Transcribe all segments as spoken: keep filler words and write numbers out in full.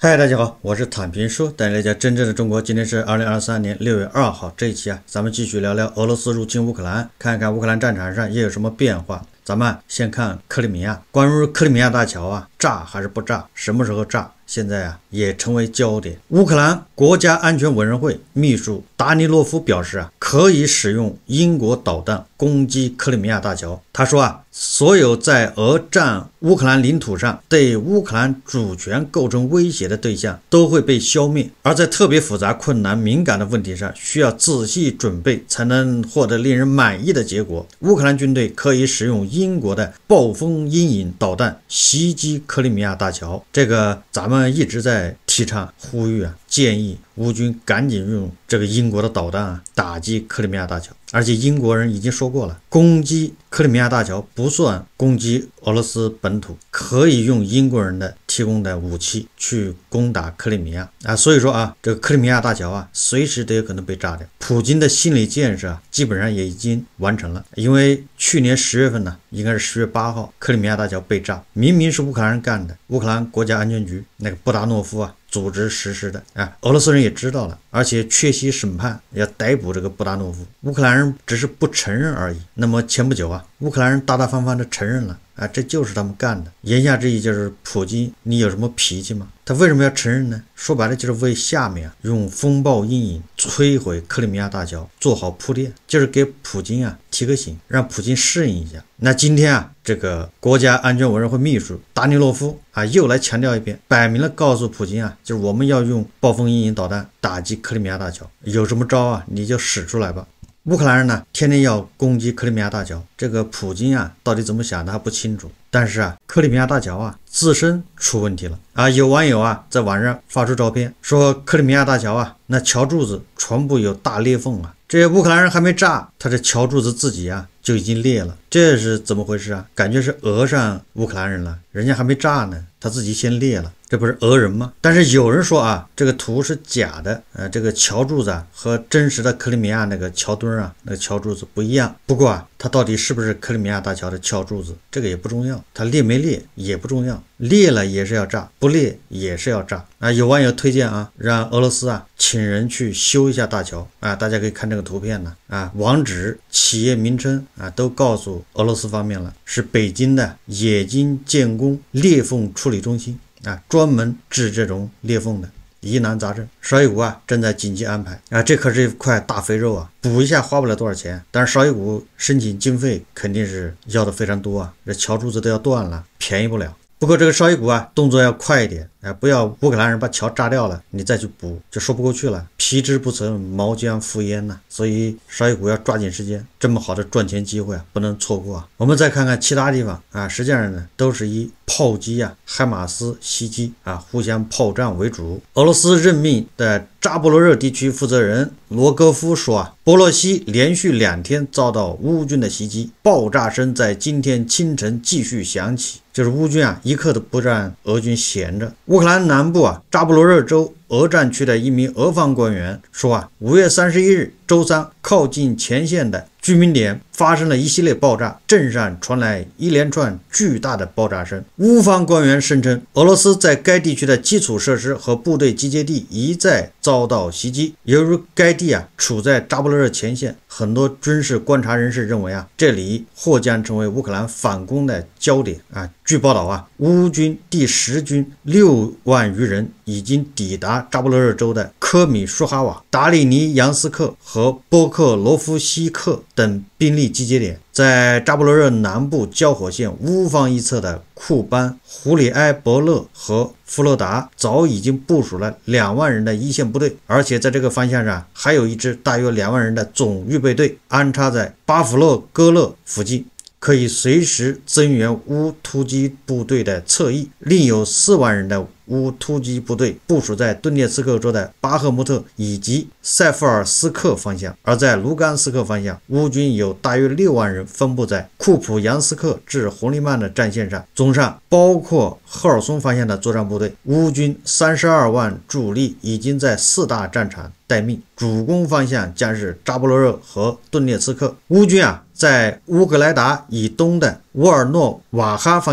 嗨，大家好，我是坦平叔，带你了解真正的中国。今天是二零二三年六月二号，这一期啊，咱们继续聊聊俄罗斯入侵乌克兰，看一看乌克兰战场上又有什么变化。咱们先看克里米亚，关于克里米亚大桥啊，炸还是不炸，什么时候炸，现在啊也成为焦点。乌克兰国家安全委员会秘书达尼洛夫表示啊，可以使用英国导弹攻击克里米亚大桥。他说啊，所有在俄占乌克兰领土上对乌克兰主权构成威胁的对象都会被消灭，而在特别复杂、困难、敏感的问题上，需要仔细准备才能获得令人满意的结果。乌克兰军队可以使用英国的暴风阴影导弹袭击克里米亚大桥。这个咱们一直在提倡、呼吁啊，建议乌军赶紧用这个英国的导弹啊打击克里米亚大桥。而且英国人已经说过了，攻击克里米亚大桥不算攻击俄罗斯本土，可以用英国人的提供的武器去攻打克里米亚啊。所以说啊，这个克里米亚大桥啊，随时都有可能被炸掉。普京的心理建设啊，基本上也已经完成了，因为去年十月份呢，应该是十月八号，克里米亚大桥被炸，明明是乌克兰人干的，乌克兰国家安全局那个布达诺夫啊组织实施的啊，俄罗斯人也知道了，而且缺席审判，要逮捕这个布达诺夫。乌克兰人只是不承认而已。那么前不久啊，乌克兰人大大方方的承认了啊，这就是他们干的。言下之意就是普京，你有什么脾气吗？他为什么要承认呢？说白了就是为下面啊用风暴阴影摧毁克里米亚大桥做好铺垫，就是给普京啊提个醒，让普京适应一下。那今天啊，这个国家安全委员会秘书达尼洛夫啊又来强调一遍，摆明了告诉普京啊，就是我们要用暴风阴影导弹打击克里米亚大桥，有什么招啊你就使出来吧。乌克兰人呢，天天要攻击克里米亚大桥，这个普京啊，到底怎么想的还不清楚。但是啊，克里米亚大桥啊，自身出问题了啊！有网友啊，在网上发出照片，说克里米亚大桥啊，那桥柱子全部有大裂缝啊。这乌克兰人还没炸，他这桥柱子自己啊就已经裂了，这是怎么回事啊？感觉是讹上乌克兰人了，人家还没炸呢，他自己先裂了。这不是讹人吗？但是有人说啊，这个图是假的，呃，这个桥柱子啊和真实的克里米亚那个桥墩啊，那个桥柱子不一样。不过啊，它到底是不是克里米亚大桥的桥柱子，这个也不重要，它裂没裂也不重要，裂了也是要炸，不裂也是要炸啊。有网友推荐啊，让俄罗斯啊请人去修一下大桥啊，大家可以看这个图片呢啊，网址、企业名称啊都告诉俄罗斯方面了，是北京的冶金建工裂缝处理中心。啊，专门治这种裂缝的疑难杂症。邵伊谷啊正在紧急安排啊，这可是一块大肥肉啊，补一下花不了多少钱，但是邵伊谷申请经费肯定是要的非常多啊，这桥柱子都要断了，便宜不了。不过这个邵伊谷啊动作要快一点，哎，不要乌克兰人把桥炸掉了，你再去补就说不过去了。皮之不曾，毛将复焉呐、啊，所以邵伊谷要抓紧时间，这么好的赚钱机会啊，不能错过啊。我们再看看其他地方啊，实际上呢都是以炮击啊、海马斯袭击啊、互相炮战为主。俄罗斯任命的扎波罗热地区负责人罗戈夫说啊，波洛西连续两天遭到乌军的袭击，爆炸声在今天清晨继续响起。就是乌军啊，一刻都不让俄军闲着。乌克兰南部啊，扎波罗热州俄战区的一名俄方官员说啊，五月三十一日周三，靠近前线的居民点发生了一系列爆炸，镇上传来一连串巨大的爆炸声。乌方官员声称，俄罗斯在该地区的基础设施和部队集结地一再遭到袭击。由于该地啊处在扎波罗热前线，很多军事观察人士认为啊，这里或将成为乌克兰反攻的焦点啊。据报道啊，乌军第十军六万余人已经抵达扎波罗热州的科米舒哈瓦、达里尼扬斯克和波克罗夫西克等兵力集结点。在扎波罗热南部交火线乌方一侧的库班、胡里埃伯勒和弗洛达早已经部署了两万人的一线部队，而且在这个方向上还有一支大约两万人的总预备队安插在巴甫洛戈勒附近，可以随时增援乌突击部队的侧翼。另有四万人的乌突击部队部署在顿涅茨克州的巴赫穆特以及塞夫尔斯克方向，而在卢甘斯克方向，乌军有大约六万人分布在库普扬斯克至红利曼的战线上。综上，包括赫尔松方向的作战部队，乌军三十二万主力已经在四大战场待命，主攻方向将是扎波罗热和顿涅茨克。乌军啊，在乌格莱达以东的沃尔诺瓦哈方向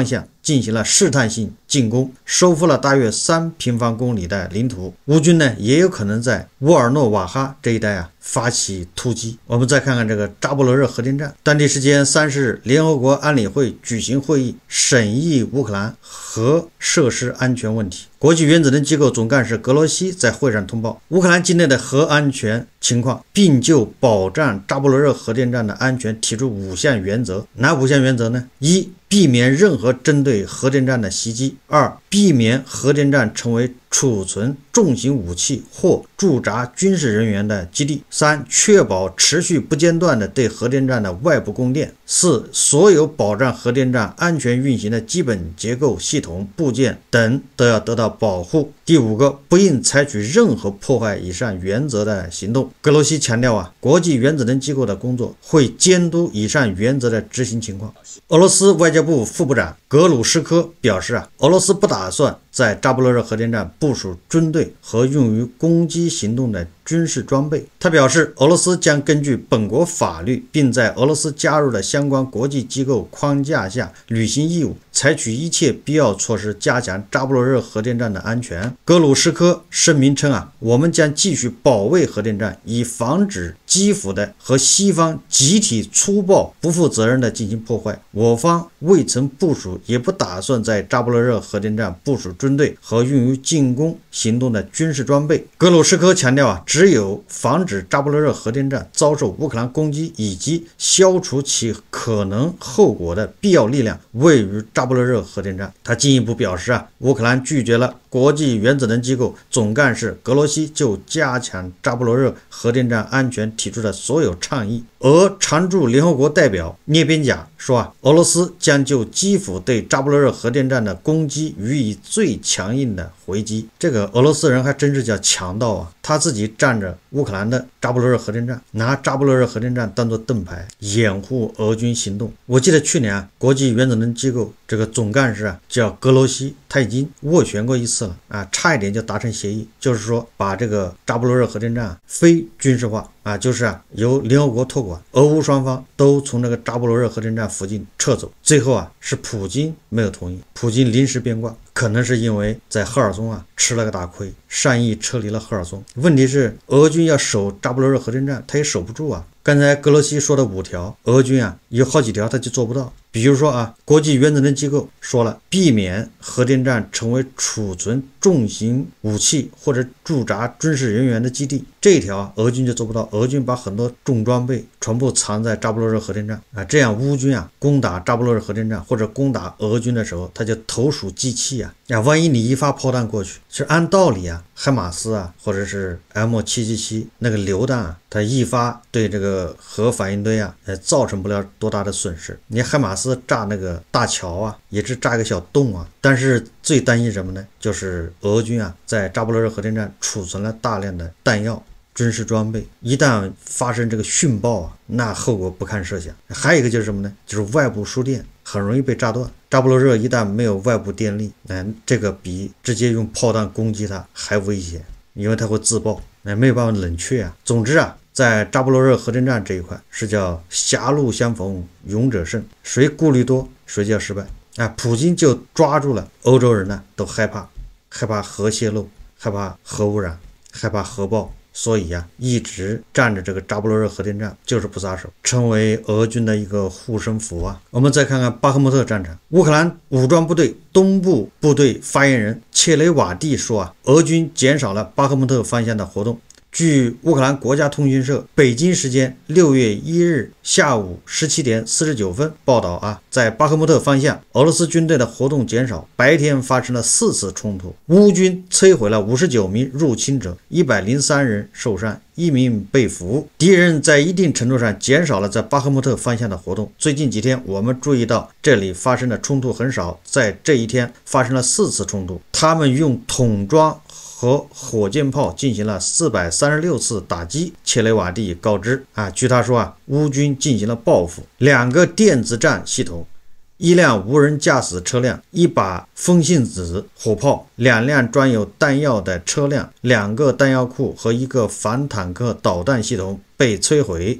进行了试探性进攻，收复了大约三平方公里的领土。乌军呢也有可能在沃尔诺瓦哈这一带啊发起突击。我们再看看这个扎波罗热核电站。当地时间三十日，联合国安理会举行会议，审议乌克兰核设施安全问题。国际原子能机构总干事格罗西在会上通报乌克兰境内的核安全情况，并就保障扎波罗热核电站的安全提出五项原则。哪五项原则呢？一、避免任何针对核电站的袭击；二、避免核电站成为储存重型武器或驻扎军事人员的基地；三、确保持续不间断的对核电站的外部供电；四、所有保障核电站安全运行的基本结构、系统、部件等都要得到保护。第五个，不应采取任何破坏以上原则的行动。格罗西强调啊，国际原子能机构的工作会监督以上原则的执行情况。俄罗斯外交部副部长格鲁什科表示啊，俄罗斯不打算在扎波罗热核电站部署军队和用于攻击行动的军事装备。他表示，俄罗斯将根据本国法律，并在俄罗斯加入的相关国际机构框架下履行义务，采取一切必要措施，加强扎波罗热核电站的安全。格鲁什科声明称啊，我们将继续保卫核电站，以防止基辅的和西方集体粗暴、不负责任的进行破坏。我方未曾部署，也不打算在扎波罗热核电站部署军队和用于进攻行动的军事装备。格鲁什科强调啊，只有防止扎波罗热核电站遭受乌克兰攻击以及消除其可能后果的必要力量位于扎波罗热核电站。他进一步表示啊，乌克兰拒绝了国际原子能机构总干事格罗西就加强扎波罗热核电站安全提出的所有倡议。而常驻联合国代表涅边贾说啊，俄罗斯将就基辅对扎波罗热核电站的攻击予以最强硬的回击。这个俄罗斯人还真是叫强盗啊，他自己占着乌克兰的扎波罗热核电站，拿扎波罗热核电站当作盾牌，掩护俄军行动。我记得去年啊，国际原子能机构这个总干事啊叫格罗西，他已经斡旋过一次了啊，差一点就达成协议，就是说把这个扎波罗热核电站非军事化啊，就是啊由联合国托管，俄乌双方都从这个扎波罗热核电站附近撤走。最后啊是普京没有同意，普京临时变卦，可能是因为在赫尔松啊吃了个大亏，善意撤离了赫尔松。问题是俄军要守扎波罗热核电站，他也守不住啊。刚才格罗西说的五条，俄军啊有好几条他就做不到。比如说啊，国际原子能机构说了，避免核电站成为储存重型武器或者驻扎军事人员的基地，这一条啊俄军就做不到。俄军把很多重装备全部藏在扎波罗热核电站啊，这样乌军啊攻打扎波罗热核电站或者攻打俄军的时候，他就投鼠忌器啊。呀，万一你一发炮弹过去，其实按道理啊，海马斯啊或者是 M 七七七 那个榴弹啊，它一发对这个核反应堆啊，呃，造成不了多大的损失。你海马斯炸那个大桥啊，也是炸一个小洞啊。但是最担心什么呢？就是俄军啊，在扎波罗热核电站储存了大量的弹药、军事装备，一旦发生这个殉爆啊，那后果不堪设想。还有一个就是什么呢？就是外部输电很容易被炸断。扎波罗热一旦没有外部电力，那这个比直接用炮弹攻击它还危险，因为它会自爆，那没有办法冷却啊。总之啊，在扎波罗热核电站这一块是叫狭路相逢勇者胜，谁顾虑多谁就要失败啊。普京就抓住了欧洲人呢都害怕，害怕核泄漏，害怕核污染，害怕核爆，所以呀、啊，一直站着这个扎波罗热核电站就是不撒手，成为俄军的一个护身符啊。我们再看看巴赫穆特战场，乌克兰武装部队东部部队发言人切雷瓦蒂说啊，俄军减少了巴赫穆特方向的活动。据乌克兰国家通讯社北京时间六月一日下午十七点四十九分报道啊，在巴赫穆特方向，俄罗斯军队的活动减少，白天发生了四次冲突，乌军摧毁了五十九名入侵者，一百零三人受伤，一名被俘。敌人在一定程度上减少了在巴赫穆特方向的活动。最近几天我们注意到这里发生的冲突很少，在这一天发生了四次冲突，他们用桶装和火箭炮进行了四百三十六次打击。切雷瓦蒂告知啊，据他说啊，乌军进行了报复，两个电子战系统，一辆无人驾驶车辆，一把风信子火炮，两辆装有弹药的车辆，两个弹药库和一个反坦克导弹系统被摧毁。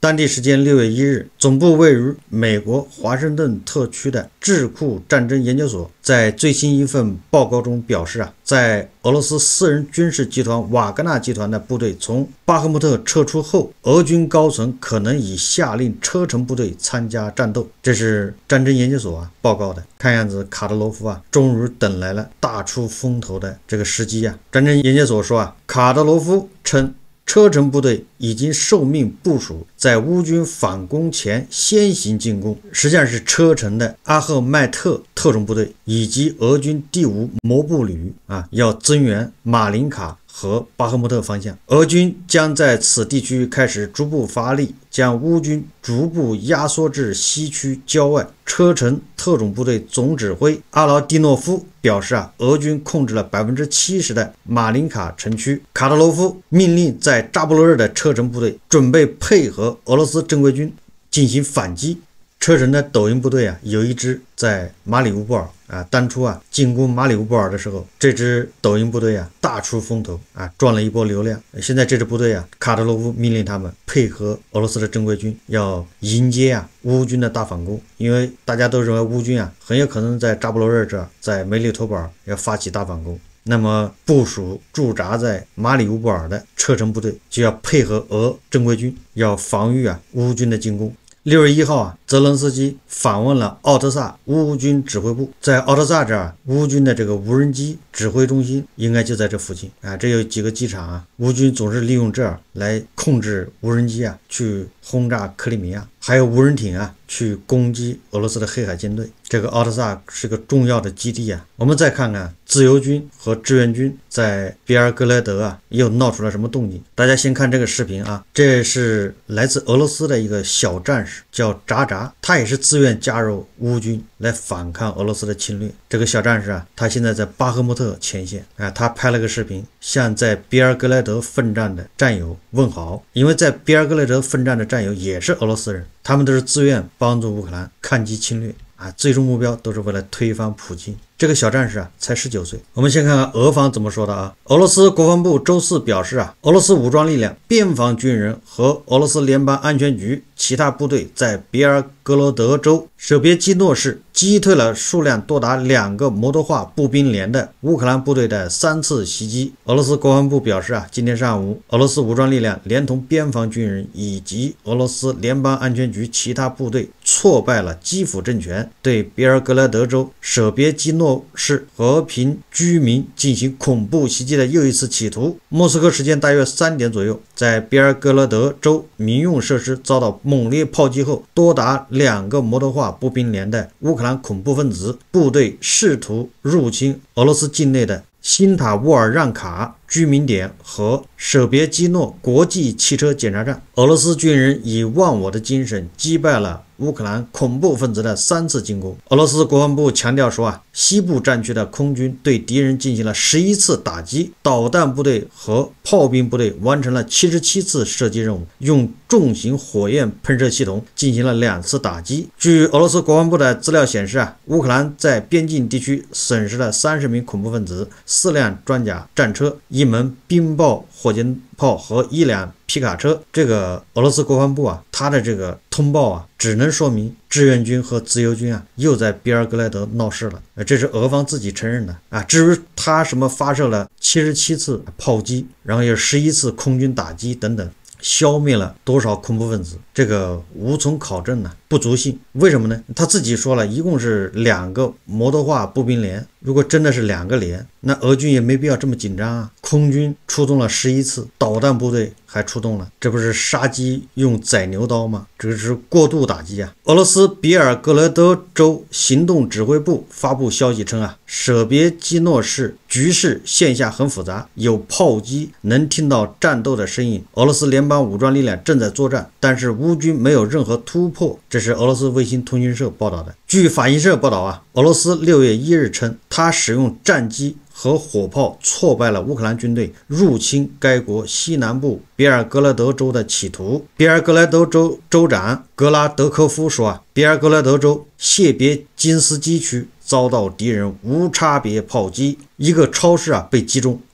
当地时间六月一日，总部位于美国华盛顿特区的智库战争研究所在最新一份报告中表示啊，在俄罗斯私人军事集团瓦格纳集团的部队从巴赫穆特撤出后，俄军高层可能已下令车臣部队参加战斗。这是战争研究所啊报告的。看样子卡德罗夫啊，终于等来了大出风头的这个时机啊。战争研究所说啊，卡德罗夫称，车臣部队已经受命部署在乌军反攻前先行进攻，实际上是车臣的阿赫迈特特种部队以及俄军第五摩步旅啊，要增援马林卡和巴赫穆特方向。俄军将在此地区开始逐步发力，将乌军逐步压缩至西区郊外。车臣特种部队总指挥阿劳蒂诺夫表示啊，俄军控制了 百分之七十 的马林卡城区。卡德罗夫命令在扎波罗热的车臣部队准备配合俄罗斯正规军进行反击。车臣的抖音部队啊，有一支在马里乌波尔啊，当初啊进攻马里乌波尔的时候，这支抖音部队啊大出风头啊，赚了一波流量。现在这支部队啊，卡德罗夫命令他们配合俄罗斯的正规军，要迎接啊乌军的大反攻。因为大家都认为乌军啊很有可能在扎波罗热这儿，在梅里托波尔要发起大反攻。那么部署驻扎在马里乌波尔的车臣部队就要配合俄正规军，要防御啊乌军的进攻。六月一号啊，泽伦斯基访问了奥特萨乌军指挥部。在奥特萨这儿，乌军的这个无人机指挥中心应该就在这附近啊。这有几个机场啊，乌军总是利用这儿来控制无人机啊，去轰炸克里米亚，还有无人艇啊去攻击俄罗斯的黑海舰队。这个奥特萨是个重要的基地啊。我们再看看自由军和志愿军在别尔格莱德啊又闹出了什么动静。大家先看这个视频啊，这是来自俄罗斯的一个小战士，叫扎扎，他也是自愿加入乌军来反抗俄罗斯的侵略。这个小战士啊，他现在在巴赫穆特前线啊，他拍了个视频，向在别尔格莱德奋战的战友问好。因为在别尔格莱德奋战的战友也是俄罗斯人，他们都是自愿帮助乌克兰抗击侵略啊，最终目标都是为了推翻普京。这个小战士啊，才十九岁。我们先看看俄方怎么说的啊。俄罗斯国防部周四表示啊，俄罗斯武装力量、边防军人和俄罗斯联邦安全局其他部队在别尔格罗德州舍别基诺市击退了数量多达两个摩托化步兵连的乌克兰部队的三次袭击。俄罗斯国防部表示啊，今天上午，俄罗斯武装力量连同边防军人以及俄罗斯联邦安全局其他部队挫败了基辅政权对别尔格莱德州舍别基诺市和平居民进行恐怖袭击的又一次企图。莫斯科时间大约三点左右，在别尔格勒德州民用设施遭到猛烈炮击后，多达两个摩托化步兵连的乌克兰恐怖分子部队试图入侵俄罗斯境内的辛塔沃尔让卡居民点和舍别基诺国际汽车检查站。俄罗斯军人以忘我的精神击败了乌克兰恐怖分子的三次进攻。俄罗斯国防部强调说啊，西部战区的空军对敌人进行了十一次打击，导弹部队和炮兵部队完成了七十七次射击任务，用重型火焰喷射系统进行了两次打击。据俄罗斯国防部的资料显示啊，乌克兰在边境地区损失了三十名恐怖分子、四辆装甲战车、一门冰爆火箭炮和一辆皮卡车。这个俄罗斯国防部啊，他的这个通报啊，只能说明志愿军和自由军啊又在别尔格莱德闹事了。呃，这是俄方自己承认的啊。至于他什么发射了七十七次炮击，然后有十一次空军打击等等，消灭了多少恐怖分子，这个无从考证呢、啊，不足信。为什么呢？他自己说了，一共是两个摩托化步兵连。如果真的是两个连，那俄军也没必要这么紧张啊。空军出动了十一次，导弹部队还出动了，这不是杀鸡用宰牛刀吗？这是过度打击啊！俄罗斯别尔格勒德州行动指挥部发布消息称啊，舍别基诺市局势现下很复杂，有炮击，能听到战斗的声音。俄罗斯联邦武装力量正在作战，但是乌军没有任何突破。这是俄罗斯卫星通讯社报道的。据法新社报道啊，俄罗斯六月一日称，他使用战机和火炮挫败了乌克兰军队入侵该国西南部别尔格莱德州的企图。别尔格莱德州州长格拉德科夫说啊，别尔格莱德州谢别金斯基区遭到敌人无差别炮击，一个超市啊被击中，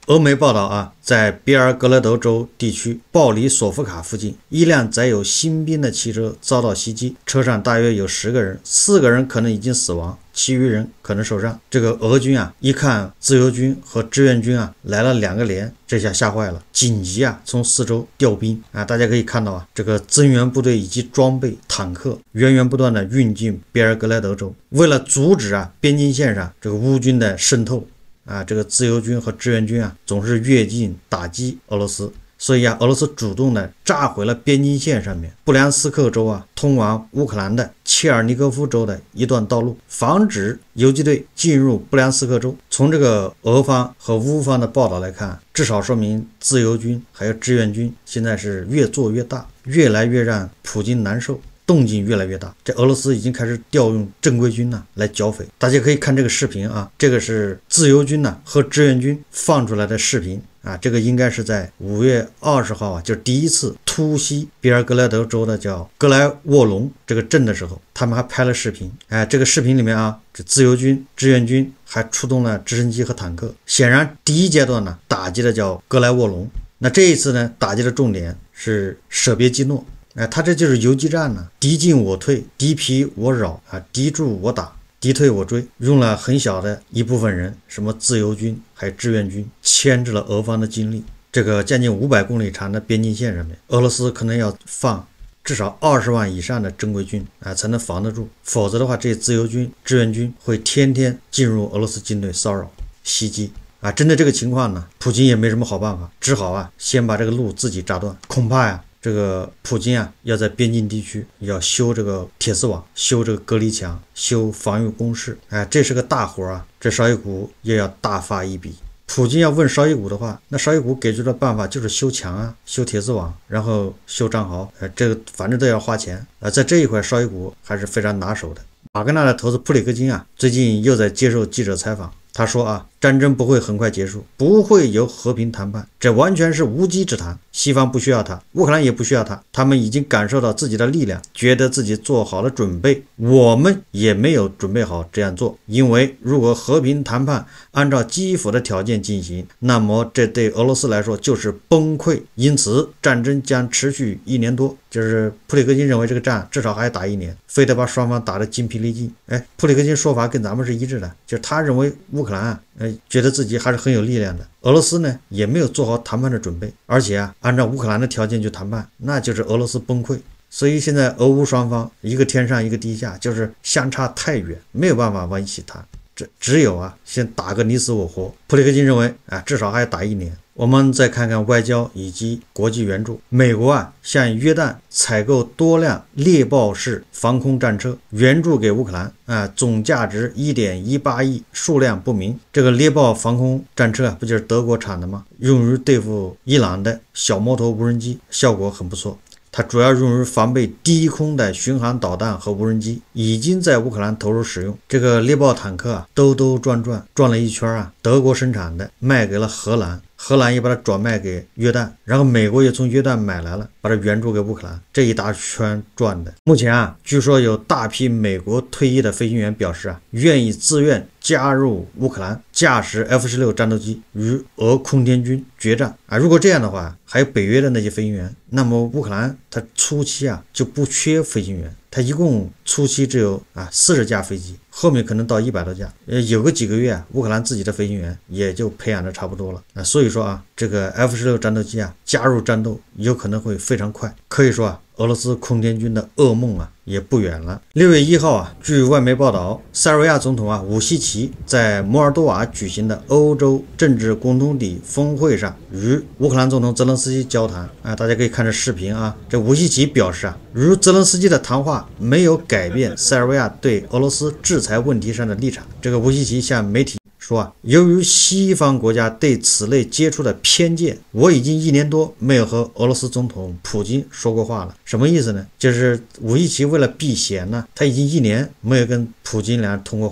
俄媒报道啊，在别尔格勒德州地区鲍里索夫卡附近，一辆载有新兵的汽车遭到袭击，车上大约有十个人，四个人可能已经死亡，其余人可能受伤。这个俄军啊，一看自由军和志愿军啊来了两个连，这下吓坏了，紧急啊从四周调兵啊。大家可以看到啊，这个增援部队以及装备、坦克源源不断的运进别尔格莱德州，为了阻止啊边境线上这个乌军的渗透。啊，这个自由军和志愿军啊，总是越境打击俄罗斯，所以啊，俄罗斯主动的炸毁了边境线上面布良斯克州啊通往乌克兰的切尔尼戈夫州的一段道路，防止游击队进入布良斯克州。从这个俄方和乌方的报道来看，至少说明自由军还有志愿军现在是越做越大，越来越让普京难受。动静越来越大，这俄罗斯已经开始调用正规军呢来剿匪。大家可以看这个视频啊，这个是自由军呢和志愿军放出来的视频啊，这个应该是在五月二十号啊，就是第一次突袭别尔格莱德州的叫格莱沃隆这个镇的时候，他们还拍了视频。哎，这个视频里面啊，这自由军、志愿军还出动了直升机和坦克。显然，第一阶段呢打击的叫格莱沃隆，那这一次呢打击的重点是舍别基诺。哎，他这就是游击战呢，敌进我退，敌疲我扰啊，敌驻我打，敌退我追，用了很小的一部分人，什么自由军还有志愿军，牵制了俄方的精力。这个将近五百公里长的边境线上面，俄罗斯可能要放至少二十万以上的正规军啊，才能防得住，否则的话，这些自由军、志愿军会天天进入俄罗斯境内骚扰、袭击。啊，针对这个情况呢，普京也没什么好办法，只好啊，先把这个路自己炸断，恐怕呀。这个普京啊，要在边境地区要修这个铁丝网，修这个隔离墙，修防御工事，哎，这是个大活啊！这绍伊古也要大发一笔。普京要问绍伊古的话，那绍伊古给出的办法就是修墙啊，修铁丝网，然后修战壕，哎，这个反正都要花钱啊。在这一块，绍伊古还是非常拿手的。瓦格纳的头子普里戈金啊，最近又在接受记者采访。他说啊，战争不会很快结束，不会有和平谈判，这完全是无稽之谈。西方不需要他，乌克兰也不需要他，他们已经感受到自己的力量，觉得自己做好了准备。我们也没有准备好这样做，因为如果和平谈判按照基辅的条件进行，那么这对俄罗斯来说就是崩溃，因此战争将持续一年多。就是普里戈金认为这个战至少还要打一年，非得把双方打得精疲力尽。哎，普里戈金说法跟咱们是一致的，就是他认为乌克兰啊，呃，觉得自己还是很有力量的。俄罗斯呢也没有做好谈判的准备，而且啊，按照乌克兰的条件去谈判，那就是俄罗斯崩溃。所以现在俄乌双方一个天上一个地下，就是相差太远，没有办法往一起谈。这只有啊，先打个你死我活。普里戈金认为啊，至少还要打一年。我们再看看外交以及国际援助。美国啊，向约旦采购多辆猎豹式防空战车，援助给乌克兰啊，总价值 一点一八亿，数量不明。这个猎豹防空战车啊，不就是德国产的吗？用于对付伊朗的小摩托无人机，效果很不错。它主要用于防备低空的巡航导弹和无人机，已经在乌克兰投入使用。这个猎豹坦克啊，兜兜转转转了一圈啊，德国生产的，卖给了荷兰。荷兰也把它转卖给约旦，然后美国也从约旦买来了，把它援助给乌克兰，这一大圈转的。目前啊，据说有大批美国退役的飞行员表示啊，愿意自愿加入乌克兰，驾驶 F 十六 战斗机与俄空天军决战啊。如果这样的话，还有北约的那些飞行员，那么乌克兰它初期啊就不缺飞行员，它一共初期只有啊四十架飞机。后面可能到一百多架，呃，有个几个月啊，乌克兰自己的飞行员也就培养的差不多了啊。所以说啊，这个 F 十六 战斗机啊加入战斗有可能会非常快，可以说啊，俄罗斯空天军的噩梦啊也不远了。六月一号啊，据外媒报道，塞尔维亚总统啊武西奇在摩尔多瓦举行的欧洲政治共同体峰会上与乌克兰总统泽连斯基交谈啊，大家可以看这视频啊。这武西奇表示啊，与泽连斯基的谈话没有改变塞尔维亚对俄罗斯制裁问题上的立场。这个武西奇向媒体说啊，由于西方国家对此类接触的偏见，我已经一年多没有和俄罗斯总统普京说过话了。什么意思呢？就是武西奇为了避嫌呢，他已经一年没有跟普京俩人通过话了。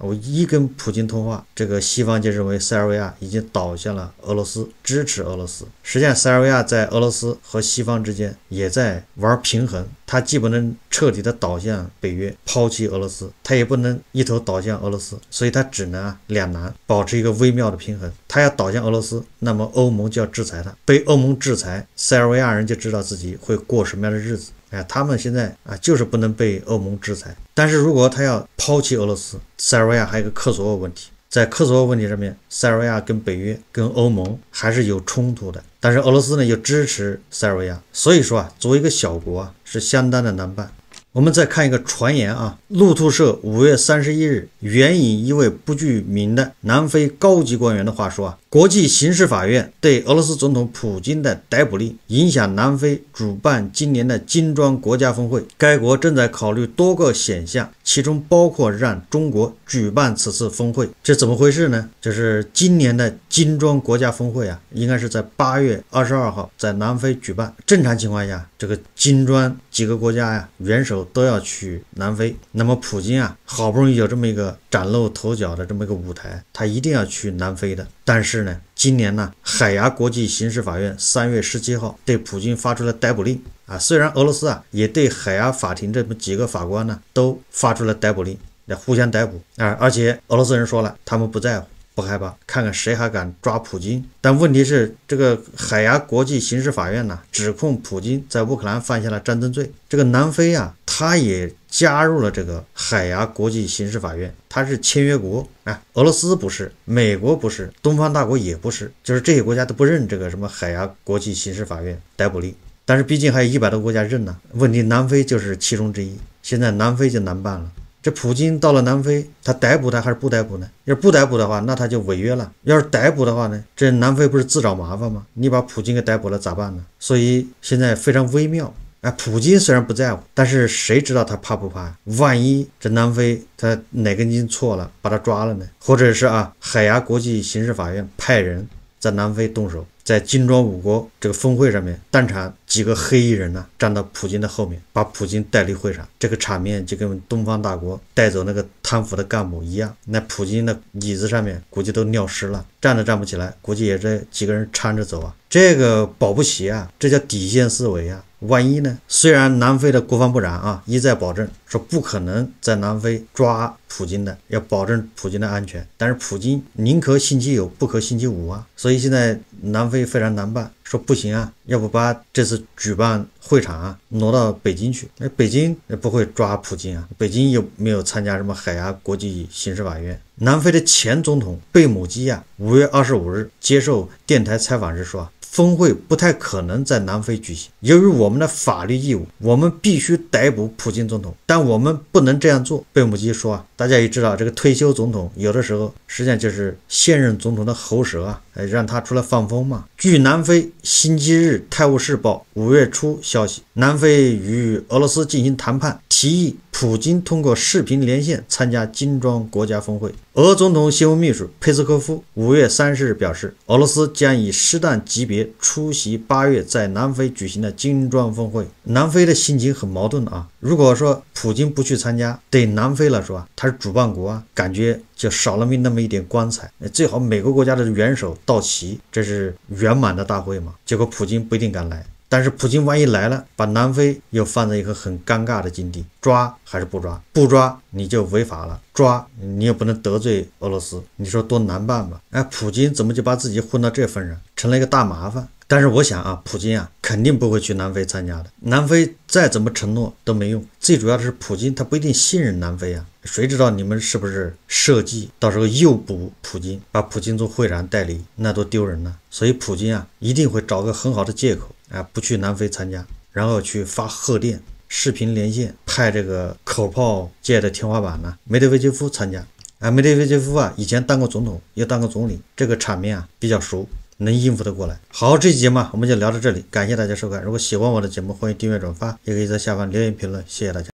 我一跟普京通话，这个西方就认为塞尔维亚已经倒向了俄罗斯，支持俄罗斯。实际上，塞尔维亚在俄罗斯和西方之间也在玩平衡，它既不能彻底的倒向北约，抛弃俄罗斯，它也不能一头倒向俄罗斯，所以它只能啊两难，保持一个微妙的平衡。它要倒向俄罗斯，那么欧盟就要制裁它，被欧盟制裁，塞尔维亚人就知道自己会过什么样的日子。哎，他们现在啊，就是不能被欧盟制裁。但是如果他要抛弃俄罗斯，塞尔维亚还有一个科索沃问题，在科索沃问题上面，塞尔维亚跟北约、跟欧盟还是有冲突的。但是俄罗斯呢又支持塞尔维亚，所以说啊，作为一个小国啊，是相当的难办。我们再看一个传言啊，路透社五月三十一日援引一位不具名的南非高级官员的话说啊，国际刑事法院对俄罗斯总统普京的逮捕令影响南非主办今年的金砖国家峰会，该国正在考虑多个选项，其中包括让中国举办此次峰会。这怎么回事呢？就是今年的金砖国家峰会啊，应该是在八月二十二号在南非举办。正常情况下，这个金砖几个国家呀，元首都要去南非，那么普京啊，好不容易有这么一个崭露头角的这么一个舞台，他一定要去南非的。但是呢，今年呢，海牙国际刑事法院三月十七号对普京发出了逮捕令啊。虽然俄罗斯啊也对海牙法庭这么几个法官呢都发出了逮捕令，要互相逮捕啊，而且俄罗斯人说了，他们不在乎。不害怕，看看谁还敢抓普京。但问题是，这个海牙国际刑事法院呢，指控普京在乌克兰犯下了战争罪。这个南非啊，他也加入了这个海牙国际刑事法院，他是签约国啊。俄罗斯不是，美国不是，东方大国也不是，就是这些国家都不认这个什么海牙国际刑事法院逮捕令。但是毕竟还有一百多个国家认呢，问题南非就是其中之一，现在南非就难办了。这普京到了南非，他逮捕他还是不逮捕呢？要是不逮捕的话，那他就违约了；要是逮捕的话呢，这南非不是自找麻烦吗？你把普京给逮捕了咋办呢？所以现在非常微妙。哎，普京虽然不在乎，但是谁知道他怕不怕？万一这南非他哪根筋错了，把他抓了呢？或者是啊，海牙国际刑事法院派人在南非动手，在金砖五国这个峰会上面，当场几个黑衣人呢、啊、站到普京的后面，把普京带离会场。这个场面就跟东方大国带走那个贪腐的干部一样。那普京的椅子上面估计都尿湿了，站都站不起来，估计也这几个人搀着走啊。这个保不齐啊，这叫底线思维啊。万一呢？虽然南非的国防部长啊一再保证说不可能在南非抓普京的，要保证普京的安全，但是普京宁可星期有，不可星期五啊。所以现在南非非常难办，说不行啊，要不把这次举办会场啊挪到北京去。那北京不会抓普京啊，北京又没有参加什么海牙国际刑事法院。南非的前总统贝姆基啊，五月二十五日接受电台采访时说，峰会不太可能在南非举行，由于我们的法律义务，我们必须逮捕普京总统，但我们不能这样做。贝姆基说啊，大家也知道，这个退休总统有的时候实际上就是现任总统的喉舌啊，让他出来放风嘛。据南非星期日《泰晤士报》五月初消息，南非与俄罗斯进行谈判，提议普京通过视频连线参加金砖国家峰会。俄总统新闻秘书佩斯科夫五月三十日表示，俄罗斯将以适当级别出席八月在南非举行的金砖峰会。南非的心情很矛盾啊，如果说普京不去参加，对南非来说啊，他是主办国啊，感觉就少了那么一点光彩。最好每个国家的元首到齐，这是圆满的大会嘛。结果普京不一定敢来。但是普京万一来了，把南非又放在一个很尴尬的境地，抓还是不抓？不抓你就违法了，抓你又不能得罪俄罗斯，你说多难办吧？哎，普京怎么就把自己混到这份上，成了一个大麻烦？但是我想啊，普京啊肯定不会去南非参加的，南非再怎么承诺都没用。最主要的是普京他不一定信任南非啊，谁知道你们是不是设计到时候诱捕普京，把普京从会场带离，那多丢人呢。所以普京啊一定会找个很好的借口啊，不去南非参加，然后去发贺电、视频连线，派这个口炮界的天花板呢梅德韦杰夫参加啊。梅德韦杰夫啊以前当过总统，也当过总理，这个场面啊比较熟，能应付得过来。好，这期节目我们就聊到这里，感谢大家收看。如果喜欢我的节目，欢迎订阅转发，也可以在下方留言评论，谢谢大家。